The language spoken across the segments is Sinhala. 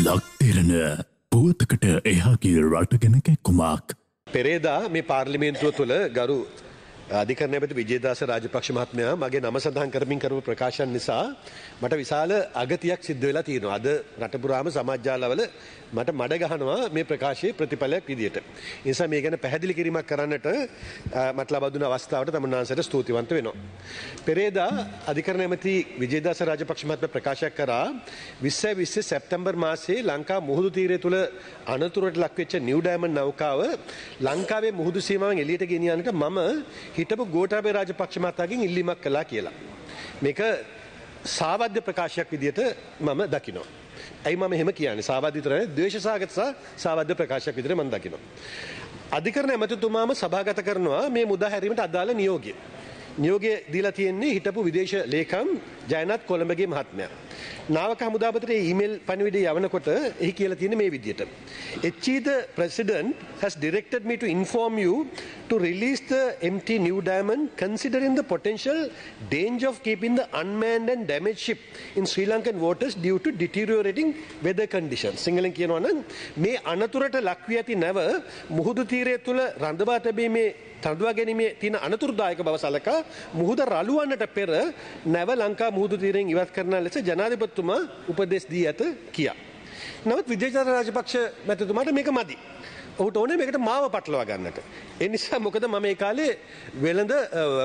ලක්තිරණ පුවතකට එහාගේ රටගෙන කැක්කුමක්. පෙරේදා මේ පාර්ලිමේන්තුව තුළ ගරු අධිකරණපති විජේදාස රාජපක්ෂ මහත්මයා මගේ නම සඳහන් කරමින් කරපු ප්‍රකාශන නිසා මට විශාල අගතියක් සිද්ධ වෙලා තියෙනවා. අද රට පුරාම සමාජ ජාලවල මට මඩ ගහනවා මේ ප්‍රකාශයේ ප්‍රතිඵලයක් විදියට. ඒ නිසා මේ ගැන පැහැදිලි කිරීමක් කරන්නට මට ලබා දුන අවස්ථාවට තමුන්නාන්සට ස්තුතිවන්ත වෙනවා. පෙරේදා අධිකරණපති විජේදාස රාජපක්ෂ මහත්මයා ප්‍රකාශ කරා 2020 සැප්තැම්බර් මාසයේ ලංකා මුහුදු තීරය තුළ අනතුරට ලක්වෙච්ච නිව් ඩයමන්ඩ් නෞකාව ලංකාවේ මුහුදු සීමාවෙන් එළියට ගෙනියන්නට මම හිටපු ගෝඨාභය රාජපක්ෂ මහතාගෙන් ඉල්ලීමක් කළා කියලා. මේක සාවද්‍ය ප්‍රකාශයක් විදියට මම දකිනවා. ඇයි මම එහෙම කියන්නේ? සාවද්‍ය විතරයි ද්වේෂසහගත සහ සාවද්‍ය ප්‍රකාශයක් විදියට මම දකිනවා. අධිකරණ ඇමතිතුමාම සභාගත කරනවා මේ මුදා හැරීමට අදාළ නියෝගය. නියෝගය දීලා තියෙන්නේ හිටපු විදේශ ලේකම් ජයනාත් කොළඹගේ මහත්මයා. නාවක හමුදාපතිට ඊමේල් පණිවිඩය යවනකොට එහි කියලා තියෙන්නේ මේ විදියට. HE the president has directed me to inform you to release the MT New Diamond considering the potential danger of keeping the unmanned and damaged ship in Sri Lankan waters due to deteriorating weather conditions. සිංහලෙන් කියනවා නම් මේ අනතුරට ලක් වී ඇති නැව මුහුදු තීරය තුල රඳවා තැබීමේ තඳවා ගැනීමේ තියෙන අනතුරුදායක බව සලකා මුහුද රළුවන්නට පෙර නැව ලංකා මුහුදු තීරයෙන් ඉවත් කරන ලෙස ජනාධිපතිතුමා උපදෙස් දී ඇත කියා. නමුත් විජේදාස රාජපක්ෂ මැතිතුමාට මේක මදි. ඔහුට ඕනේ මේකට මාව පටලවා ගන්නට. ඒ නිසා මොකද මම ඒ කාලේ වෙළඳ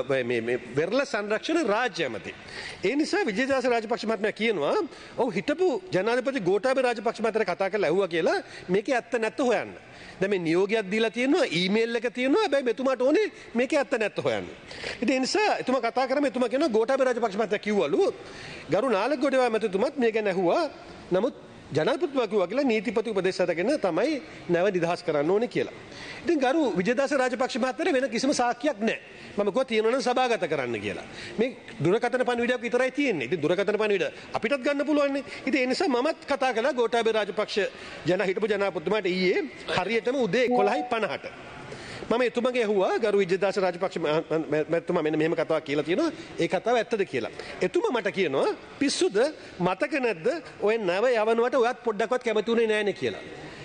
මේ වෙරළ සංරක්ෂණ රාජ්‍ය ඇමති. ඒ නිසා විජේදාස රාජපක්ෂ මහත්මයා කියනවා ඔහු හිටපු ජනාධිපති ගෝඨාභය රාජපක්ෂ මහත්තයාට කතා කරලා ඇහුවා කියලා මේකේ ඇත්ත නැත්ත හොයන්න. දැන් මේ නියෝගයක් දීලා තියෙනවා ඊමේල් එක තියෙනවා හැබැයි මෙතුමාට ඕනේ මේකේ ඇත්ත නැත්ත හොයන්න. ඉතින් ඒ නිසා එතුමා කතා කරාම එතුමා කියනවා ගෝඨාභය රාජපක්ෂ මහත්තයා කිව්වලු ගරු නාලක ගොඩවා මැතිතුමත් මේ ගැන ඇහුවා. නමුත් ජනාධිපතිතුමා කිව්වා කියලා නීතිපති උපදේශ අරගෙන තමයි නැව නිදහස් කරන්න ඕනේ කියලා. ඉතින් ගරු විජේදාස රාජපක්ෂ මහත්තයාට වෙන කිසිම සාක්ෂියක් නැහැ. මම කිව්වා තියෙනවා නම් සභාගත කරන්න කියලා. මේ දුරකථන පණිවිඩයක් විතරයි තියෙන්නේ. ඉතින් දුරකථන පණිවිඩ අපිටත් ගන්න පුළුවන් නේ. ඉතින් ඒ නිසා මමත් කතා කළා ගෝඨාභය රාජපක්ෂ හිටපු ජනාධිපතිතුමාට ඊයේ හරියටම උදේ 11:50ට. මම එතුමගේ ඇහුවා ගරු විජේදාස රාජපක්ෂ මැතිතුමා මෙන්න මෙහෙම කතාවක් කියලා තියෙනවා. ඒ කතාව ඇත්තද කියලා. එතුමා මට කියනවා පිස්සුද මතක නැද්ද ඔය නැව යවනවට ඔයත් පොඩ්ඩක්වත් කැමති උනේ නෑනේ කියලා.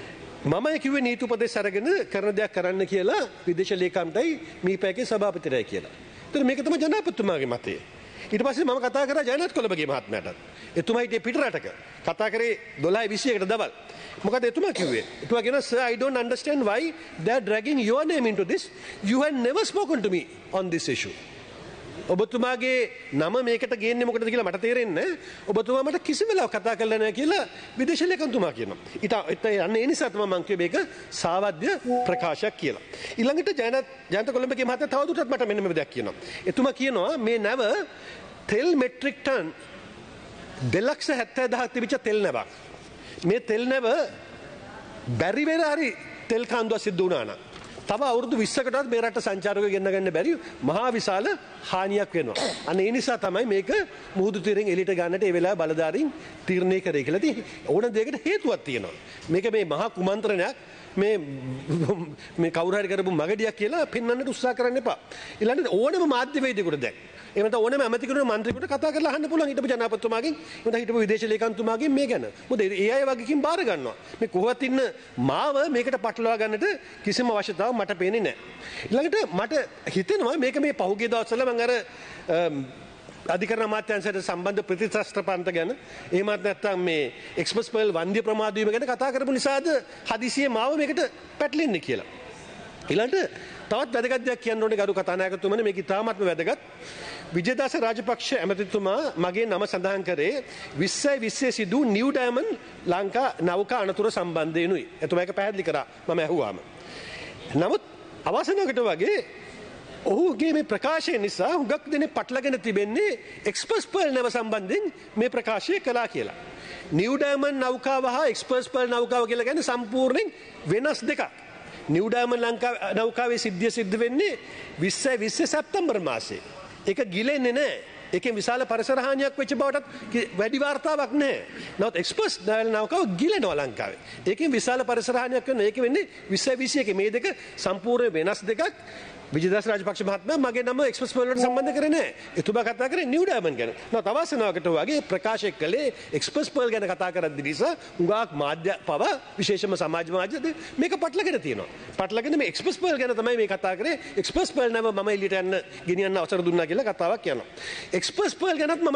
මම කිව්වේ නීති උපදේශ අරගෙන කරන දෙයක් කරන්න කියලා විදේශ ලේකම්ටයි මීපැකේ සභාපතිරයි කියලා. ඒතර මේක තමයි ජනාධිපතිතුමාගේ මතය. ඊට පස්සේ මම කතා කරා ජයනාත් කොළඹගේ මහත්මයාටත්. එතුමා හිටියේ පිටරටක. කතා කරේ 12:21ට දවල්. මොකද එතුමා කිව්වේ? එතුමා කියනවා sir I don't understand why they are dragging your name into this. You had never spoken to me on this issue. ඔබතුමාගේ නම මේකට ගේන්නේ මොකටද කියලා මට තේරෙන්නේ නැහැ. ඔබතුමා මට කිසි වෙලාවක කතා කරලා නැහැ කියලා විදේශ ලේකම්තුමා කියනවා. ඊට අන්න ඒ නිසා තමයි මම කිව්වේ මේක සාවද්‍ය ප්‍රකාශයක් කියලා. ඊළඟට ජයන්ත කොළඹගේ මහත්තයා තවදුරටත් මට මෙන්න මේ දෙයක් කියනවා. එතුමා කියනවා මේ නැව තෙල් මෙට්‍රික් ටන් 2,70,000ක් තිබිච්ච තෙල් නැවක්. මේ තෙල් නැව බැරි වෙලා හරි තෙල් කාන්දුවක් සිද්ධ වුණා නම් තව අවුරුදු 20කටවත් මේ රට සංචාරකයෝ ගෙන්න ගන්න බැරි මහා විශාල හානියක් වෙනවා. අන්න ඒ නිසා තමයි මේක මුහුදු තීරයෙන් එළියට ගන්නට ඒ වෙලාවේ බලධාරීන් තීරණය කරේ කියලා. ඉතින් ඕන දෙයකට හේතුවක් තියෙනවා. මේක මේ මහා කුමන්ත්‍රණයක් මේ කවුරු හරි කරපු මගඩියක් කියලා පෙන්වන්නට උත්සාහ කරන්න එපා. ඊළඟට ඕනම මාධ්‍යවේදියෙකුට දැන් එහෙම නැත්නම් ඕනම ඇමතිකෙකුට මන්ත්‍රීකුට කතා කරලා අහන්න පුළුවන් හිටපු ජනාධිපතිතුමාගෙන් එහෙම හිටපු විදේශ ලේකම්තුමාගෙන් මේ ගැන. මොකද ඒ අය වගේකින් බාර ගන්නවා. මේ කොහොමත් ඉන්න මාව මේකට පටලවා ගන්නට කිසිම අවශ්‍යතාවක් මට පේන්නේ නැහැ. ඊළඟට මට හිතෙනවා මේක මේ පහුගිය දවස්වල මම අර අධිකරණ අමාත්‍යාංශයට සම්බන්ධ ප්‍රතිශාස්ත්‍ර පන්ත ගැන එහෙමත් නැත්නම් මේ එක්ස්ප්‍රස් පර්ල් වන්ද්‍ය ප්‍රමාද වීම ගැන කතා කරපු නිසාද හදිසියේ මාව මේකට පැටලෙන්නේ කියලා. ඊළඟට තවත් වැදගත් දෙයක් කියන්න ඕනේ ගරු කතානායකතුමනි මේක ඉතාමත්ම වැදගත්. විජේදාස රාජපක්ෂ ඇමතිතුමා මගේ නම සඳහන් කරේ 2020 සිදු නිව් ඩයමන්ඩ් ලංකා නෞකා අනතුර සම්බන්ධයෙන්ුයි. එතුමා ඒක පැහැදිලි කරා මම ඇහුවාම. නමුත් අවසානකට වගේ ඔහුගේ මේ ප්‍රකාශය නිසා හුඟක් දෙනෙක් පටලගෙන තිබෙන්නේ එක්ස්ප්‍රස් පර්ල් නැව සම්බන්ධයෙන් මේ ප්‍රකාශය කළා කියලා. නිව් ඩයමන්ඩ් නෞකාව හා එක්ස්ප්‍රස් පර්ල් නෞකාව කියලා කියන්නේ සම්පූර්ණයෙන් වෙනස් දෙකක්. නිව් ඩයමන්ඩ් නෞකාවේ සිද්ධිය සිද්ධ වෙන්නේ 2020 සැප්තැම්බර් මාසයේ. ඒක ගිලෙන්නේ නැහැ. ඒකෙන් විශාල පරිසර හානියක් වෙච්ච බවටත් වැඩි වාර්තාවක් නැහැ. නමුත් එක්ස්ප්‍රස් නෞකාව ගිලෙනවා ලංකාවේ. ඒකෙන් විශාල පරිසර හානියක් වෙනවා. ඒක වෙන්නේ 2021 මේ දෙක සම්පූර්ණ වෙනස් දෙකක්. විජේදාස රාජපක්ෂ මහත්මයා මගේ නම එක්ස්ප්‍රස් පර්ල් වලට සම්බන්ධ කරේ නැහැ. එතුමා කතා කරේ නිව් ඩයමන්ඩ් ගැන. නෝ තවසනාවකට වගේ ප්‍රකාශ කළේ එක්ස්ප්‍රස් පර්ල් ගැන කතා කරද්දී නිසා උගාක් මාධ්‍ය පව විශේෂම සමාජ මාධ්‍යද මේක පටලගෙන තියෙනවා. පටලගෙන මේ එක්ස්ප්‍රස් පර්ල් ගැන තමයි මේ කතා කරේ. එක්ස්ප්‍රස් පර්ල් නම මම එළියට යන්න ගෙනියන්න අවසර දුන්නා කියලා කතාවක් යනවා. එක්ස්ප්‍රස් පර්ල් ගැනත් මම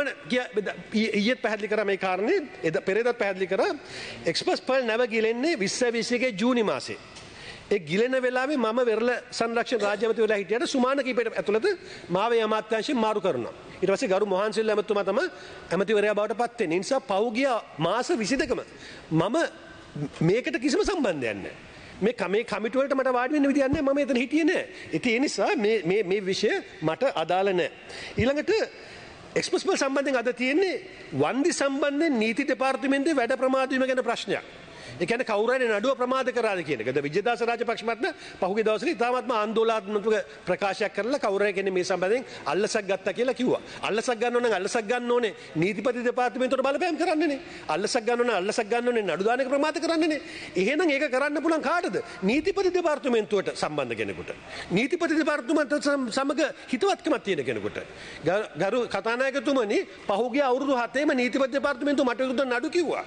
ඊයේත් පැහැදිලි කරා මේ කාරණේ. පෙරේදත් පැහැදිලි කරා. එක්ස්ප්‍රස් පර්ල් නම ගිලෙන්නේ 2021 ජූනි මාසේ. ඒ ගිලෙන වෙලාවේ මම වෙරළ සංරක්ෂණ රාජ්‍ය ඇමතිවරයා හිටියට සුමාන කීපයට ඇතුළත මාව ඒ අමාත්‍යාංශයෙන් මාරු කරනවා. ඊට පස්සේ ගරු මොහන්සිල්ල ඇමතුමා තමයි ඇමතිවරයා බවට පත් වෙන්නේ. ඒ නිසා පහුගිය මාස 22කම මම මේකට කිසිම සම්බන්ධයක් නැහැ. මේ කමිටු වලට මට වාඩි වෙන්න විදියක් නැහැ. මම එතන හිටියේ නැහැ. ඉතින් ඒ නිසා මේ විෂය මට අදාළ නැහැ. ඊළඟට එක්ස්ප්‍රස් පර්ල් සම්බන්ධයෙන් අද තියෙන්නේ වන්දි සම්බන්ධයෙන් නීති දෙපාර්තමේන්තුවේ වැඩ ප්‍රමාද වීම ගැන ප්‍රශ්නයක්. ඒ කියන්නේ කවුරු හරි නඩුව ප්‍රමාද කරාද කියන එක. විජේදාස රාජපක්ෂ මහත්මයා පහුගිය දවස්වල ඉතාමත්ම ආందోලනාත්මක ප්‍රකාශයක් කරලා කවුරු හරි කියන්නේ මේ සම්බන්ධයෙන් අල්ලසක් ගත්තා කියලා කිව්වා. අල්ලසක් ගන්න ඕන නම් අල්ලසක් ගන්න ඕනේ නීතිපති දෙපාර්තමේන්තුවට බලපෑම් කරන්නනේ. අල්ලසක් ගන්න ඕන අල්ලසක් ගන්න ඕනේ නඩු දාන එක ප්‍රමාද කරන්නනේ. එහෙනම් ඒක කරන්න පුළුවන් කාටද? නීතිපති දෙපාර්තමේන්තුවට සම්බන්ධ කෙනෙකුට. නීතිපති දෙපාර්තමේන්තුව සමග හිතවත්කමක් තියෙන කෙනෙකුට. ගරු කතානායකතුමනි පහුගිය අවුරුදු 7ේම නීතිපති දෙපාර්තමේන්තුව මට විරුද්ධ නඩු කිව්වා.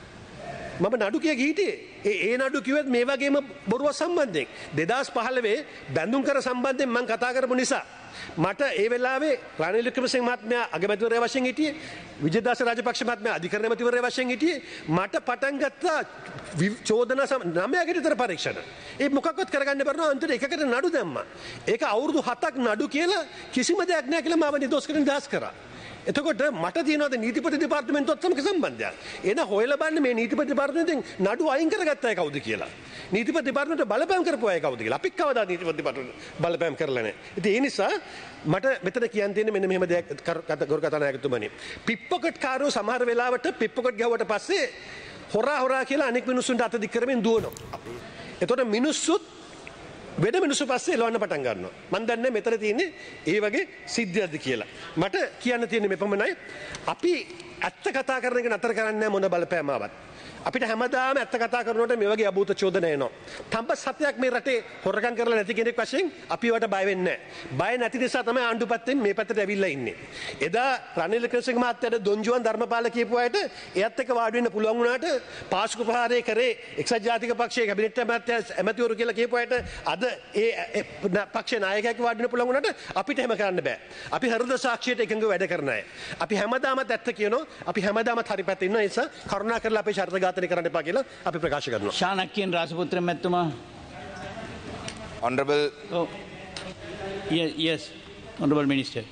මම නඩු කිය හිටියේ. ඒ නඩු කිව්වෙත් මේ වගේම බොරුව සම්බන්ධයෙන් 2015 බැඳුම් කර සම්බන්ධයෙන් මම කතා කරපු නිසා මට ඒ වෙලාවේ රනිල් වික්‍රමසිංහ මහත්මයා අගමැතිවරයා වශයෙන් හිටියේ විජේදාස රාජපක්ෂ මහත්මයා අධිකරණ ඇමතිවරයා වශයෙන් හිටියේ මට පටන් ගත්තා චෝදනා 9කට විතර පරීක්ෂණ. ඒ මොකක්වත් කරගන්න බැරුව අන්තිමට එකකට නඩු දැම්මා. ඒක අවුරුදු 7ක් නඩු කියලා කිසිම දෙයක් නැහැ කියලා මාව නිදොස් කරන්න දාස් කරා. එතකොට මට තියෙනවද නීතිපති දෙපාර්තමේන්තුවත් සමග සම්බන්ධයක්? එහෙනම් හොයලා බලන්න මේ නීතිපති දෙපාර්තමේන්තුවෙන් නඩු අයින් කරගත්ත අය කවුද කියලා. නීතිපති දෙපාර්තමේන්තුව බලපෑම් කරපු අය කවුද කියලා. අපි කවදා නීතිපති දෙපාර්තමේන්තුව බලපෑම් කරලා නැහැ. ඉතින් ඒ නිසා මට මෙතන කියන්න තියෙන්නේ මෙන්න මෙහෙම දෙයක් ගරු කතානායකතුමනි. පිප්පොකට් කාරෝ සමහර වෙලාවට පිප්පොකට් ගැහුවට පස්සේ හොරා කියලා අනෙක් මිනිස්සුන්ට අත දික් කරමින් දුවනවා. එතකොට මිනිස්සුත් වෙන මිනිස්සු පස්සේ එලවන්න පටන් ගන්නවා. මම දන්නේ මෙතන තියෙන්නේ ඒ වගේ සිද්ධියක්ද කියලා. මට කියන්න තියෙන්නේ මෙපමණයි. අපි ඇත්ත කතා කරන එක නතර කරන්නේ නැහැ මොන බලපෑම ආවත්. අපිට හැමදාම ඇත්ත කතා කරනකොට මේ වගේ අභූත චෝදන එනවා. තඹ සත්‍යයක් මේ රටේ හොරකම් කරලා නැති කෙනෙක් වශයෙන් අපි වට බය වෙන්නේ නැහැ. බය නැති නිසා තමයි ආණ්ඩු පැත්තෙන් මේ පැත්තට ඇවිල්ලා ඉන්නේ. එදා රනිල් වික්‍රමසිංහ මහත්තයාට දොන්ජුවන් ධර්මපාල කියපු අයට එයත් එක්ක වාඩි වෙන්න පුළුවන් වුණාට පාස්කු ප්‍රහාරය කරේ එක්සත් ජාතික පක්ෂයේ කැබිනට් ඇමතිවරු කියලා කියපු අයට අද ඒ පක්ෂේ නායකයෙක් වාඩි වෙන්න පුළුවන් වුණාට අපිට එහෙම කරන්න බෑ. අපි හෘද සාක්ෂියට එකඟව වැඩ කරන අය. අපි හැමදාමත් ඇත්ත කියනවා. අපි හැමදාමත් හරි පැත්තේ ඉන්නවා. ඒ නිසා කරුණාකරලා අපේ ශර්ත කරන්න එපා කියලා අපි ප්‍රකාශ කරනවා. ශානක්‍යන් රාජපුත්‍ර මැතිතුමා. Honorable. Oh. Yes, Honorable Minister.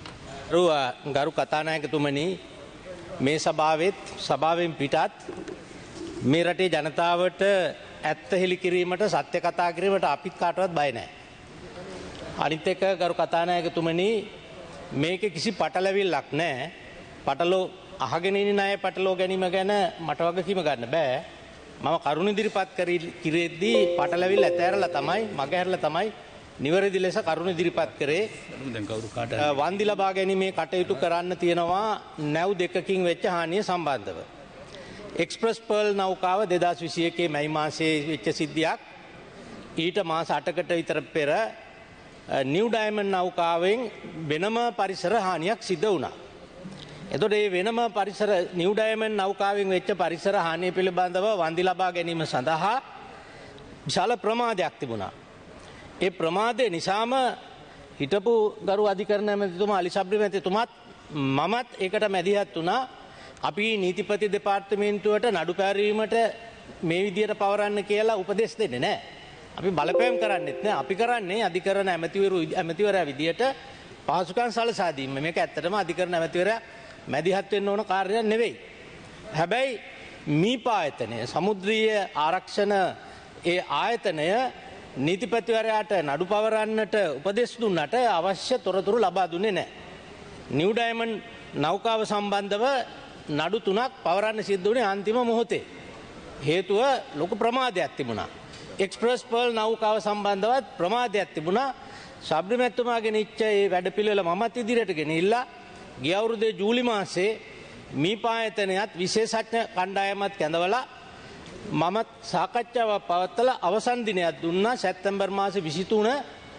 ගරු කතානායකතුමනි මේ සභාවෙන් පිටත් මේ රටේ ජනතාවට ඇත්ත හෙළි කිරීමට සත්‍ය කතා කිරීමට අපිත් කාටවත් බය නැහැ. අනිත් එක ගරු කතානායකතුමනි මේක කිසි පටලැවිල්ලක් නැහැ. පටලෝ අහගෙන ඉන්න අය පටලෝ ගැනීම ගැන මට වගකීම ගන්න බෑ. මම කරුණ ඉදිරිපත් කිරෙද්දී පටලැවිල්ල ඇතෑරලා තමයි මගහැරලා තමයි නිවැරදි ලෙස කරුණ ඉදිරිපත් කරේ. වන්දි ලබා ගැනීමේ කටයුතු කරන්න තියෙනවා නැව් දෙකකින් වෙච්ච හානිය සම්බන්ධව. එක්ස්ප්‍රස් පර්ල් නෞකාව 2021 මැයි මාසයේ වෙච්ච සිද්ධියක්. ඊට මාස 8කට විතර පෙර නිව් ඩයමන්ඩ් නෞකාවෙන් වෙනම පරිසර හානියක් සිද්ධ වුණා. එතකොට මේ වෙනම පරිසර නිව් ඩයමන්ඩ් නෞකාවෙන් වෙච්ච පරිසර හානිය පිළිබඳව වන්දි ලබා ගැනීම සඳහා විශාල ප්‍රමාදයක් තිබුණා. ඒ ප්‍රමාදය නිසාම හිටපු ගරු අධිකරණ ඇමතිතුමා අලි සබ්රි මැතිතුමාත් මමත් ඒකට මැදිහත් වුණා. අපි නීතිපති දෙපාර්තමේන්තුවට නඩු පැවරීමට මේ විදියට පවරන්න කියලා උපදෙස් දෙන්නේ නැහැ. අපි බලපෑම් කරන්නෙත් නැහැ. අපි කරන්නේ අධිකරණ ඇමතිවරයා විදියට පහසුකම් සලසා දීම. මේක ඇත්තටම අධිකරණ ඇමතිවරයා මැදිහත් වෙන්න ඕන කාර්යයක් නෙවෙයි. හැබැයි මීපා ආයතනය සමුද්‍රීය ආරක්ෂණ ඒ ආයතනය නීතිපතිවරයාට නඩු පවරන්නට උපදෙස් දුන්නට අවශ්‍ය තොරතුරු ලබා දුන්නේ නැහැ. නිව් ඩයමන්ඩ් නෞකාව සම්බන්ධව නඩු 3ක් පවරන්න සිද්ධ වුණේ අන්තිම මොහොතේ. හේතුව ලොකු ප්‍රමාදයක් තිබුණා. එක්ස්ප්‍රස් පර්ල් නෞකාව සම්බන්ධවත් ප්‍රමාදයක් තිබුණා. සබ්රි මැතිතුමාගේ නිච්ච ඒ වැඩපිළිවෙල මමත් ඉදිරියට ගෙනilla ගිය අවුරුද්දේ ජූලි මාසයේ මීපා ආයතනයත් විශේෂඥ කණ්ඩායමක් කැඳවලා මමත් සාකච්ඡාවක් පවත්වලා අවසන් දිනයක් දුන්නා සැප්තැම්බර් මාසේ 23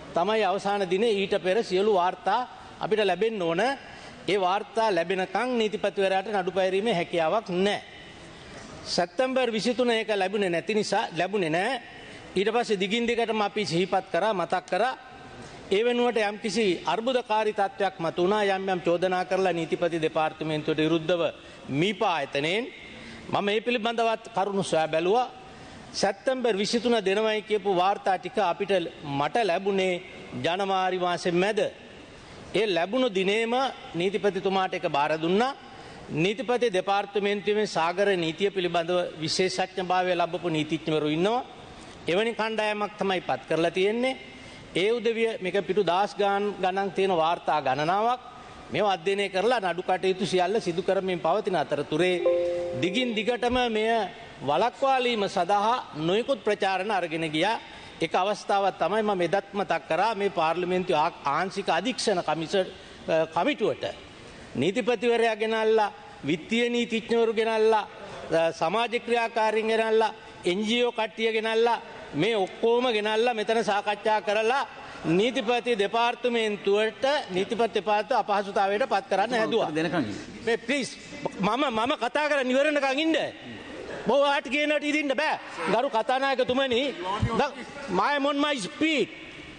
තමයි අවසාන දිනේ ඊට පෙර සියලු වාර්තා අපිට ලැබෙන්න ඕන. ඒ වාර්තා ලැබෙනකන් නීතිපතිවරයාට නඩු පෑරීමේ හැකියාවක් නැහැ. සැප්තැම්බර් 23 එක ලැබුණේ නැති නිසා ලැබුණේ නැහැ. ඊට පස්සේ දිගින් දිගටම අපි සිහිපත් කරා මතක් කරා ඒ වෙනුවට යම්කිසි අර්බුදකාරී තත්ත්වයක් මතුණා. යම් චෝදනා කරලා නීතිපති දෙපාර්තමේන්තුවට විරුද්ධව මීපා ආයතනයෙන් මම මේ පිළිබඳවත් කරුණු සොයා බැලුවා. සැප්තැම්බර් 23 දෙනවයි කියපු වාර්තා ටික අපිට මට ලැබුණේ ජනවාරි මාසෙ මැද. ඒ ලැබුණු දිනේම නීතිපතිතුමාට එක බාර දුන්නා. නීතිපති දෙපාර්තමේන්තුවේ සාගර නීතිය පිළිබඳව විශේෂඥභාවය ලැබපු නීතිඥවරු ඉන්නවා. එවැනි කණ්ඩායමක් තමයි පත් කරලා තියෙන්නේ. ඒ උදවිය මේක පිටු 10 ගණන් තියෙන වාර්තා ගණනාවක් මේව අධ්‍යයනය කරලා නඩු කටයුතු සියල්ල සිදු කරමින් පවතින අතරතුරේ දිගින් දිගටම මෙය වළක්වාලීම සඳහා නොයෙකුත් ප්‍රචාරණ අරගෙන ගියා. එක අවස්ථාවක් තමයි මම එදත් මතක් කරා මේ පාර්ලිමේන්තු ආංශික අධීක්ෂණ කමිටුවට නීතිපතිවරයා ගෙනල්ලා විත්තිය නීතිඥවරු ගෙනල්ලා සමාජ ක්‍රියාකාරීන් ගෙනල්ලා NGO කට්ටිය ගෙනල්ලා මේ ඔක්කොම ගෙනල්ලා මෙතන සාකච්ඡා කරලා නීතිපති දෙපාර්තමේන්තුවට අපහසුතාවයට පත් කරන්න හැදුවා. මේ ප්ලීස් මම කතා කරන්න ඉවරනකන් ඉන්න. බොහොමට කියනට ඉදින්න බෑ. ගරු කතානායකතුමනි I'm on my speed.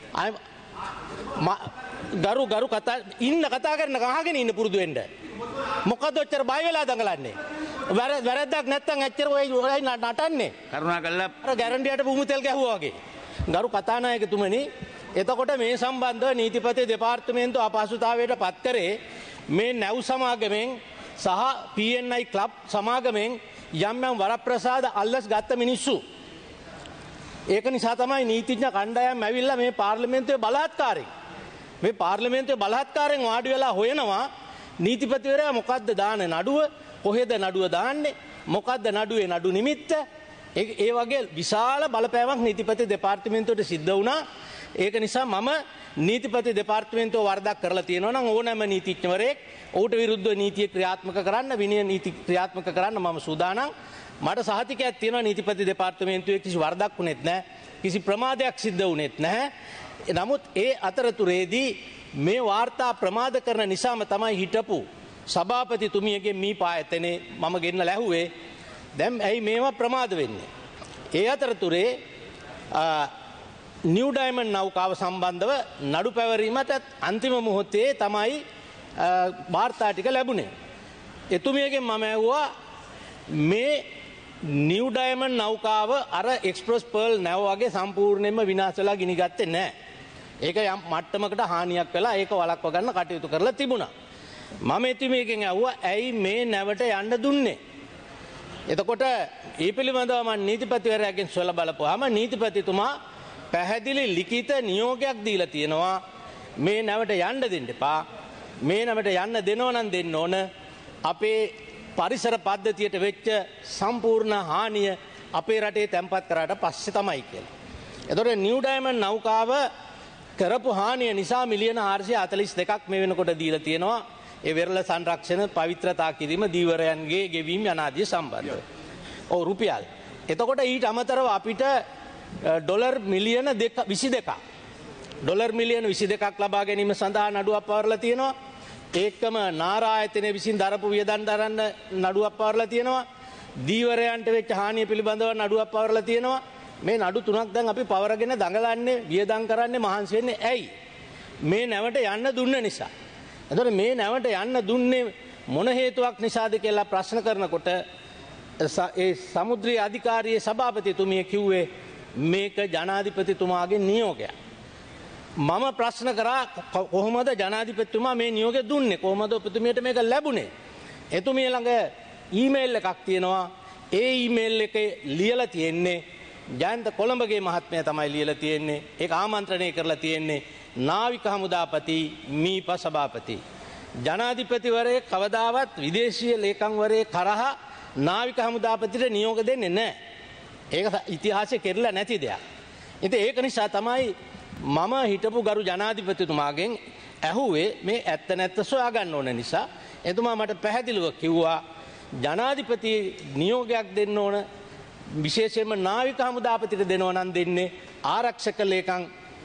ගරු කතා කරන අහගෙන ඉන්න පුරුදු වෙන්න. මොකද ඔච්චර බය වෙලා දඟලන්නේ? වැරද්දක් නැත්තම් ඇච්චර ඔය නටන්නේ. කරුණා කළා අර ගැරන්ඩියට භූමි තෙල් ගැහුවා වගේ. ගරු කතානායකතුමනි එතකොට මේ සම්බන්ධව නීතිපති දෙපාර්තමේන්තුව අපහසුතාවයට පත් කරේ මේ නැව් සමාගමෙන් සහ PNI ක්ලබ් සමාගමෙන් යම් වරප්‍රසාද අල්ලස් ගත්ත මිනිස්සු. ඒක නිසා තමයි නීතිඥ කණ්ඩායම් ඇවිල්ලා මේ පාර්ලිමේන්තුවේ බලහත්කාරයෙන් වාඩි වෙලා හොයනවා නීතිපතිවරයා මොකද්ද දාන නඩුව, කොහෙද නඩුව දාන්නේ, මොකද්ද නඩුවේ නඩු නිමිත්ත. ඒ වගේ විශාල බලපෑමක් නීතිපති දෙපාර්තමේන්තුවට සිද්ධ වුණා. ඒක නිසා මම නීතිපති දෙපාර්තමේන්තුව වරදක් කරලා තියෙනවා නම් ඕනෑම නීතිඥවරයෙක් ඔහුට විරුද්ධව නීතිය ක්‍රියාත්මක කරන්න, විනය නීති ක්‍රියාත්මක කරන්න මම සූදානම්. මට සහතිකයක් තියෙනවා නීතිපති දෙපාර්තමේන්තුවේ කිසි වරදක් වුණෙත් නැහැ, කිසි ප්‍රමාදයක් සිද්ධ වුණෙත් නැහැ. නමුත් ඒ අතරතුරේදී මේ වාර්තා ප්‍රමාද කරන නිසාම තමයි හිටපු සභාපතිතුමියගේ මීපා ආයතනේ මම ගෙන්න ලැහුවේ. දැන් ඇයි මේවා ප්‍රමාද වෙන්නේ? ඒ අතරතුරේ නිව් ඩයමන්ඩ් නෞකාව සම්බන්ධව නඩු පැවරීමට අන්තිම මොහොතේ තමයි වාර්තා ටික ලැබුණේ. එතුමියගෙන් මම ඇහුවා මේ නිව් ඩයමන්ඩ් නෞකාව අර එක්ස්ප්‍රස් පර්ල් නැව වගේ සම්පූර්ණයෙන්ම විනාශ වෙලා ගිනි ගත්තේ නැහැ. ඒක යම් මට්ටමකට හානියක් වෙලා ඒක වළක්ව ගන්න කටයුතු කරලා තිබුණා. මම එතුමියගෙන් ඇහුවා ඇයි මේ නැවට යන්න දුන්නේ? එතකොට ඒ පිළිබඳව මම නීතිපතිවරයාගෙන් සොයලා බලපුවාම නීතිපතිතුමා පැහැදිලි ලිඛිත නියෝගයක් දීලා තියෙනවා මේ නැවට යන්න දෙන්න එපා. මේ නැවට යන්න දෙනව නම් දෙන්න ඕන අපේ පරිසර පද්ධතියට වෙච්ච සම්පූර්ණ හානිය අපේ රටේ තැන්පත් කරාට පස්සේ තමයි කියලා. එතකොට නිව් ඩයමන්ඩ් නෞකාව කරපු හානිය නිසා මිලියන 442ක් මේ වෙනකොට දීලා තියෙනවා. ඒ වෙරළ සංරක්ෂණ පවිත්‍රතා කිරීම දීවරයන්ගේ ගෙවීම යනාදී සම්බන්ධව. ඔව් රුපියල්. එතකොට ඊට අමතරව අපිට ඩොලර් මිලියන 22ක් ඩොලර් මිලියන 22ක් ලබා ගැනීම සඳහා නඩුවක් පවරලා තියෙනවා. ඒකම නාරායතනයේ විසින් දරපු වියදම් දරන්න නඩුවක් පවරලා තියෙනවා. දීවරයන්ට වෙච්ච හානිය පිළිබඳව නඩුවක් පවරලා තියෙනවා. මේ නඩු තුනක් දැන් අපි පවරගෙන දඟලන්නේ වියදම් කරන්නේ මහන්සි වෙන්නේ ඇයි? මේ නැවට යන්න දුන්න නිසා. එතකොට මේ නැවට යන්න දුන්නේ මොන හේතුවක් නිසාද කියලා ප්‍රශ්න කරනකොට ඒ සමුද්‍රීය අධිකාරියේ සභාපතිතුමිය කිව්වේ මේක ජනාධිපතිතුමාගේ නියෝගයක්. මම ප්‍රශ්න කරා කොහොමද ජනාධිපතිතුමා මේ නියෝගය දුන්නේ? කොහොමද ඔබතුමියට මේක ලැබුණේ? එතුමිය ළඟ ඊමේල් එකක් තියෙනවා. ඒ ඊමේල් එකේ ලියලා තියෙන්නේ ජයන්ත කොළඹගේ මහත්මයා තමයි ලියලා තියෙන්නේ. ඒක ආමන්ත්‍රණය කරලා තියෙන්නේ නාවික හමුදාපති මීප සභාපති. ජනාධිපතිවරයෙක් කවදාවත් විදේශීය ලේකම්වරයෙක් කරහා නාවික හමුදාපතිට නියෝග දෙන්නේ නැහැ. ඒක ඉතිහාසයේ කෙරෙලා නැති දෙයක්. ඉතින් ඒක නිසා තමයි මම හිටපු ගරු ජනාධිපතිතුමාගෙන් ඇහුවේ මේ ඇත්ත නැත්ත සොයා ගන්න ඕන නිසා. එතුමා මට පැහැදිලිව කිව්වා ජනාධිපති නියෝගයක් දෙන්න ඕන, විශේෂයෙන්ම නාවික හමුදාපතිට දෙනවා නම් දෙන්නේ ආරක්ෂක ලේකම්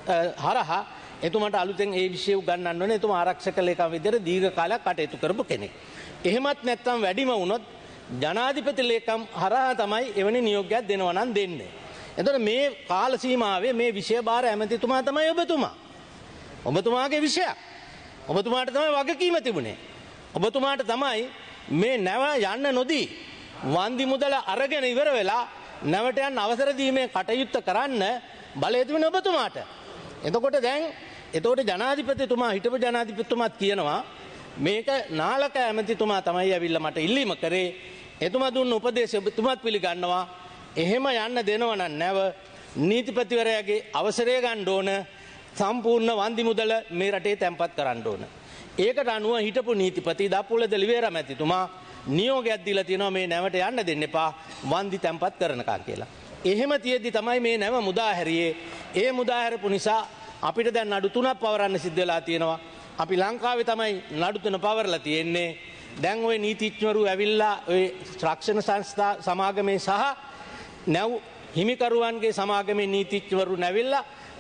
හරහා එතුමට අලුතෙන් ඒ විෂය උගන්වන්න ඕනේ. එතුමා ආරක්ෂක ලේකම් විදිහට දීර්ඝ කාලයක් කටයුතු කරපු කෙනෙක්. එහෙමත් නැත්නම් වැඩිම වුණොත් ජනාධිපති ලේකම් හරහා තමයි එවැනි නියෝගයක් දෙනවා නම් දෙන්නේ. එතකොට මේ කාල සීමාවේ මේ විෂය භාර ඇමතිතුමා තමයි ඔබතුමා. ඔබතුමාගේ විෂයක්. ඔබතුමාට තමයි වගකීම තිබුණේ. ඔබතුමාට තමයි මේ නැව යන්න නොදී වන්දි මුදල අරගෙන ඉවර වෙලා නැවට යන්න අවසර දීමේ කටයුත්ත කරන්න බලය තිබුණේ ඔබතුමාට. එතකොට ජනාධිපතිතුමා හිටපු ජනාධිපතිතුමාත් කියනවා මේක නාලක ඇමතිතුමා තමයි ඇවිල්ලා මට ඉල්ලීම කරේ. එතුමා දුන්න උපදේශය ඔබතුමාත් පිළිගන්නවා. එහෙම යන්න දෙනවා නම් නැව නීතිපතිවරයාගේ අවසරය ගන්න ඕන. සම්පූර්ණ වන්දි මුදල මේ රටේ තැන්පත් කරන්න ඕන. ඒකට අනුව හිටපු නීතිපති දපුල දෙලිවේර මැතිතුමා නියෝගයක් දීලා තියෙනවා මේ නැවට යන්න දෙන්න එපා වන්දි තැන්පත් කරනකම් කියලා. එහෙම තියෙද්දි තමයි මේ නැව මුදා හැරියේ. ඒ මුදා හැරපු නිසා අපිට දැන් නඩු 3ක් පවරන්න සිද්ධ වෙලා තියෙනවා. අපි ලංකාවේ තමයි නඩු 3 පවරලා තියෙන්නේ. දැන් ওই නීතිඥවරු ඇවිල්ලා ওই රක්ෂණ සංස්ථා සමාගමේ සහ නැව් හිමිකරුවන්ගේ සමාගමේ නීතිඥවරු නැවිල්ලා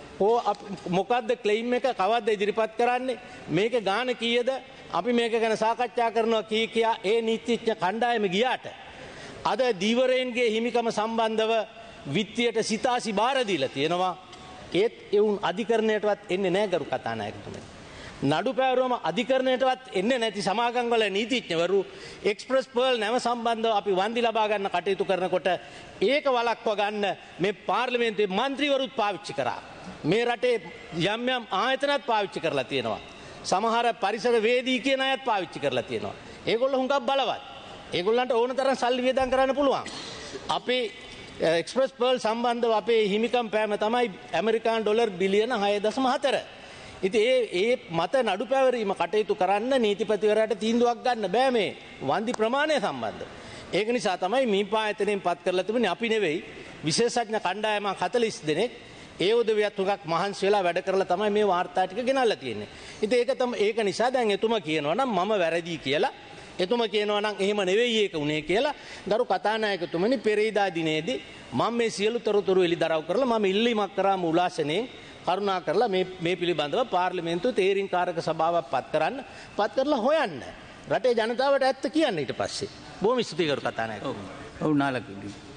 මොකද්ද ක්ලෙයිම් එක කවද්ද ඉදිරිපත් කරන්නේ මේක ගාන කීයද අපි මේක ගැන සාකච්ඡා කරනවා කියා ඒ නීතිඥ කණ්ඩායම ගියාට අද දීවරයන්ගේ හිමිකම සම්බන්ධව විත්තියට සිතාසි බාර දීලා තියෙනවා. ඒත් එවුන් අධිකරණයටවත් එන්නේ නැහැ ගරු කතානායකතුමනි. නඩු පැවරුවම අධිකරණයටවත් එන්නේ නැති සමාගම් වල නීතිඥවරු එක්ස්ප්‍රස් පර්ල් නැව සම්බන්ධව අපි වන්දි ලබා ගන්න කටයුතු කරනකොට ඒක වළක්ව ගන්න මේ පාර්ලිමේන්තුවේ മന്ത്രിවරුත් පාවිච්චි කරා. මේ රටේ යම් යම් ආයතනත් පාවිච්චි කරලා තියෙනවා. සමහර පරිසර වේදී කියන අයත් පාවිච්චි කරලා තියෙනවා. ඒගොල්ලෝ හුඟක් බලවත්. ඒගොල්ලන්ට ඕන තරම් සල්ලි වියදම් කරන්න පුළුවන්. අපේ එක්ස්ප්‍රස් පර්ල් සම්බන්ධව අපේ හිමිකම් පෑම තමයි ඇමරිකානු ඩොලර් බිලියන 6.4. ඉතින් ඒ මත නඩු පැවරීම කටයුතු කරන්න නීතිපතිවරයාට තීන්දුවක් ගන්න බෑ මේ වන්දි ප්‍රමාණය සම්බන්ධව. ඒක නිසා තමයි මීපා ආයතනයෙන් පත් කරලා තිබුණේ අපි නෙවෙයි විශේෂඥ කණ්ඩායමක් 40 දෙනෙක් ඒ උදවියත් උගක් මහන්සි වෙලා වැඩ කරලා තමයි මේ වාර්තා ටික ගෙනල්ලා තියෙන්නේ. ඉතින් ඒක නිසා දැන් එතුමා කියනවා නම් මම වැරදි කියලා. එතුමා කියනවා නම් එහෙම නෙවෙයි ඒක උනේ කියලා. ගරු කතානායකතුමනි පෙරේදා දිනේදී මම මේ සියලු තොරතුරු එළිදරව් කරලා මම ඉල්ලීමක් කරා මුලාසනෙන් කරුණා කරලා මේ පිළිබඳව පාර්ලිමේන්තුව තේරීම්කාරක සභාවක් පත් කරලා හොයන්න. රටේ ජනතාවට ඇත්ත කියන්න ඊට පස්සේ. බොහොම ස්තුතියි ගරු කතානායකතුමනි. ඔව් නාලක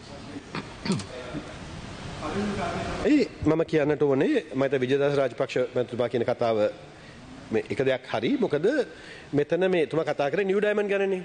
මම කියන්නට ඕනේ මම විජේදාස රාජපක්ෂ මැතිතුමා කියන කතාව මේ එක දෙයක් හරි මොකද මෙතන මේ තුමා කතා කරේ නිව් ඩයමන්ඩ් ගැනනේ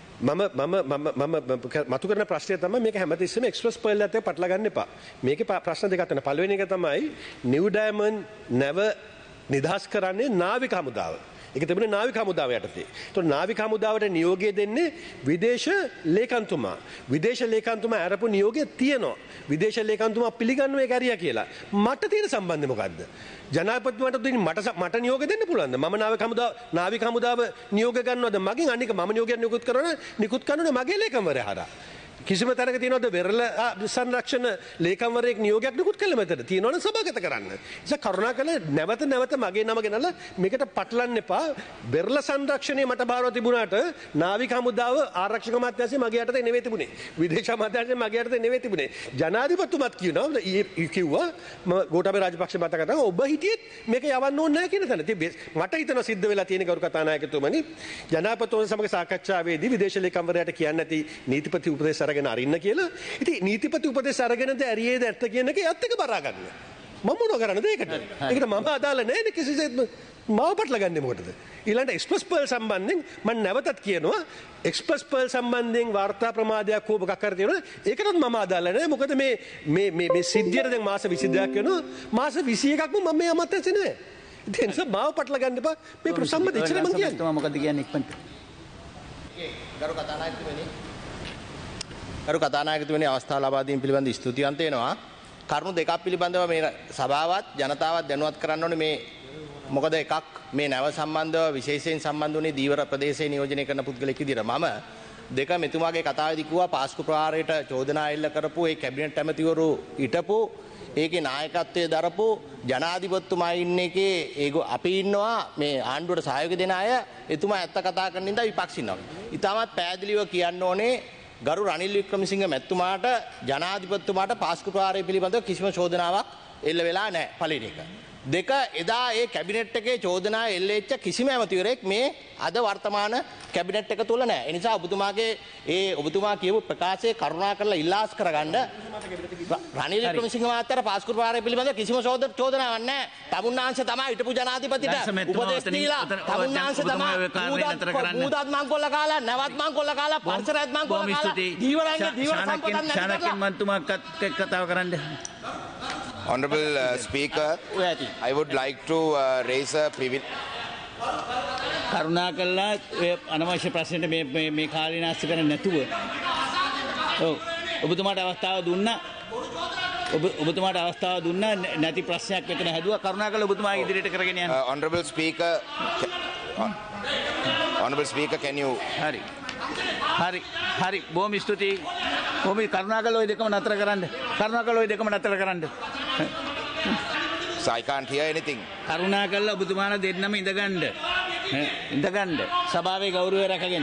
මම මතු කරන ප්‍රශ්නය තමයි මේක හැමතිස්සෙම එක්ස්ප්‍රස් පර්ල් එකත් එක්ක පටලවා ගන්න එපා මේකේ ප්‍රශ්න දෙකක් තියෙනවා පළවෙනි එක තමයි නිව් ඩයමන්ඩ් නැව නිදහස් කරන්නේ නාවික හමුදාව ඒක තිබුණේ නාවික හමුදාව යටතේ. ඒතකොට නාවික හමුදාවට නියෝගය දෙන්නේ විදේශ ලේකම්තුමා. විදේශ ලේකම්තුමා අරපු නියෝගය තියෙනවා. විදේශ ලේකම්තුමා පිළිගන්නවා ඒක හරිය කියලා. මට තියෙන සම්බන්ධය මොකද්ද? ජනාධිපතිතුමාට දෙන්නේ මට නියෝග දෙන්න පුළුවන්ද? මම නාවික හමුදාව නියෝග ගන්නවද? මගෙන් අනික මම නියෝගයක් නිකුත් කරනවද මගේ ලේකම්වරයා හරහා. කිසිම තැනක තියෙනවද වෙරළ සංරක්ෂණ ලේකම්වරයෙක් නියෝගයක් නිකුත් කළ මෙතන තියෙනවනේ සභාගත කරන්න. ඒක කරුණාකරලා නැවත මගේ නම ගෙනල්ලා මේකට පටලන්න එපා. වෙරළ සංරක්ෂණය මට බාරව තිබුණාට නාවික හමුදාව ආරක්ෂක අමාත්‍යාංශය මගේ යටතේ නෙවෙයි තිබුණේ. විදේශ අමාත්‍යාංශය මගේ යටතේ නෙවෙයි තිබුණේ. ජනාධිපතිතුමත් කිව්වා ගෝඨාභය රාජපක්ෂ මතක කරගන්න ඔබ හිටියෙත් මේක යවන්න ඕනේ නැහැ කියන තැන. ඉතින් මට හිතෙනවා සිද්ධ වෙලා තියෙන ගරු කතානායකතුමනි ජනාධිපතිතුමා සමග සාකච්ඡාවේදී විදේශ ලේකම්වරයාට කියන්නේ නැති නීතිපති උපදේශ අරින්න කියලා. ඉතින් නීතිපති උපදේශ අරගෙනද ඇරියේද ඇත්ත කියන එක යත් එක බරා ගන්න. මම මොනව කරන්නද ඒකට? ඒකට මම අදාළ නැහැ නේ කිසිසේත්ම. මාව පටල ගන්නේ මොකටද? ඊළඟට එක්ස්ප්‍රස් පර්ල් සම්බන්ධයෙන් මම නැවතත් කියනවා එක්ස්ප්‍රස් පර්ල් සම්බන්ධයෙන් වාර්තා ප්‍රමාදයක් හෝ මොකක් හරි තියෙනවා ඒකටත් මම අදාළ නැහැ. මොකද මේ සිද්ධියට දැන් මාස 22ක් වෙනවා. මාස 21ක්ම මම මේ අමාත්‍යංශේ නැහැ. ඒ නිසා මාව පටල ගන්න එපා. මේ ප්‍රසම්බද ඉච්චර මම කියන්නේ. මොකද කියන්නේ ඉක්මනට. ගරු කතානායකතුමනි ගරු කතානායකතුමනි අවස්ථාව ලබා දීම පිළිබඳ ස්තුතිවන්ත වෙනවා. කරුණු දෙකක් පිළිබඳව මේ සභාවත් ජනතාවත් දැනුවත් කරන්න ඕනේ මේ මොකද එකක් මේ නැව සම්බන්ධව විශේෂයෙන් සම්බන්ධ වුණේ දීවර ප්‍රදේශයේ නියෝජනය කරන පුද්ගලෙක් විදිහට මම දෙක මෙතුමාගේ කතාවේදී කිව්වා පාස්කු ප්‍රහාරයට චෝදනා එල්ල කරපු ඒ කැබිනට් ඇමතිවරු හිටපු ඒකේ නායකත්වයේ දරපු ජනාධිපතිතුමා ඉන්න එකේ අපි ඉන්නවා මේ ආණ්ඩුවට සහයෝගය දෙන අය එතුමා ඇත්ත කතා කරන ඉඳලා විපක්ෂ ඉන්නවා. ඊටමත් පැහැදිලිව කියන්න ඕනේ ගරු රනිල් වික්‍රමසිංහ මැතිතුමාට ජනාධිපතිතුමාට පාස්කු ප්‍රහාරය පිළිබඳව කිසිම චෝදනාවක් එල්ල වෙලා නැහැ පළවෙනි එක. දෙක එදා ඒ කැබිනට් එකේ චෝදනා එල්ලෙච්ච කිසිම ඇමතිවරයෙක් මේ අද වර්තමාන කැබිනට් එක තුල නැහැ. ඒ නිසා ඔබතුමාගේ ඔබතුමා කියපු ප්‍රකාශය කරුණා කරලා ඉල්ලාස් කරගන්න. රනිල් වික්‍රමසිංහ මහත්තයාට පාස්කෝට් වාරය පිළිබඳ කිසිම චෝදනාවක් නැහැ. තමුන්නාංශ තමයි හිටපු ජනාධිපතිට උපදෙස් දීලා තමුන්නාංශ තමයි මූදත් මංකොල්ල කාලා නැවත් මංකොල්ල කාලා පරිසරයත් මංකොල්ල කාලා දීවරංගේ දීවර සම්පතක් නැති කරලා මන්තුමා කතාව කරන්න. Honorable Speaker, I would like to raise a කරුණා කළා අනවශ්‍ය ප්‍රශ්නෙට මේ කාලේ නාස්ති කරන්නේ නැතුව. ඔව් ඔබතුමාට අවස්ථාව දුන්නා. ඔබතුමාට අවස්ථාව දුන්නා නැති ප්‍රශ්නයක් මෙතන හැදුවා. කරුණා කළා ඔබතුමාගේ ඉදිරියට කරගෙන යන්න. Honorable Speaker, can you? හරි බොහොම ස්තුතියි. බොහොම කරුණා කළා ඔය දෙකම නතර කරන්න. So I can't hear anything. කරුණා කළා ඔබතුමාලා දෙන්නම ඉඳගන්න. සභාවේ ගෞරවය රැකගෙන.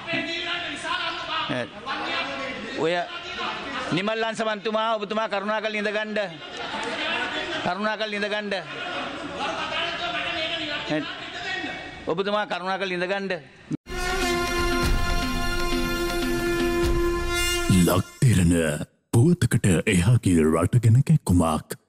ඔය නිමල්ලන් සමන්තුමා ඔබතුමා කරුණා කළා ඉඳගන්න. ඔබතුමා කරුණා කළා ඉඳගන්න. ලක්තිරණ පුවතකට එහා ගිය රට ගැන කැක්කුමක්.